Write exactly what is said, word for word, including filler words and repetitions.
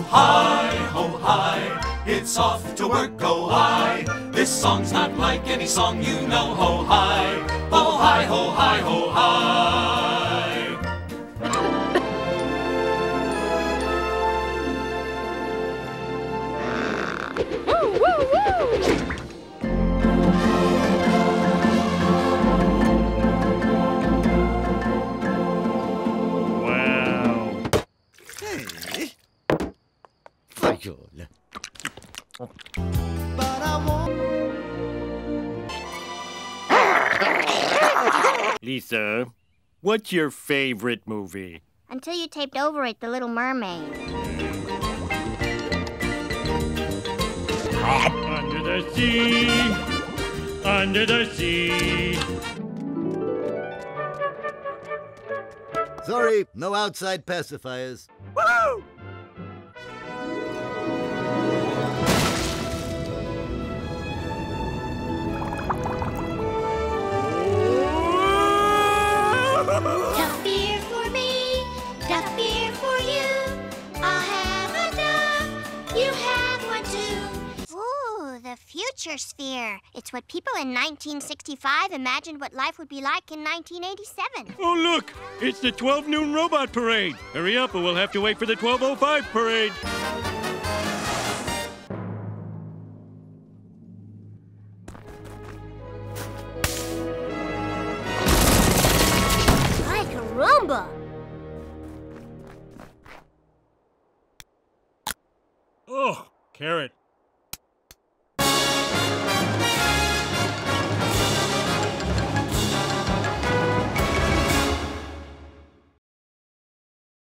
hi, ho, hi. It's off to work, go I. This song's not like any song you know. Ho, hi, ho, hi, ho, hi, ho, hi. Woo, woo, woo! But I won't. Lisa, what's your favorite movie? Until you taped over it, The Little Mermaid. Under the sea, under the sea. Sorry, no outside pacifiers. Woo! Don't fear for me, don't fear for you. I'll have enough, you have one too. Ooh, the future sphere. It's what people in nineteen sixty-five imagined what life would be like in nineteen eighty-seven. Oh, look! It's the twelve noon robot parade. Hurry up or we'll have to wait for the twelve oh five parade. Rumba! Oh, carrot.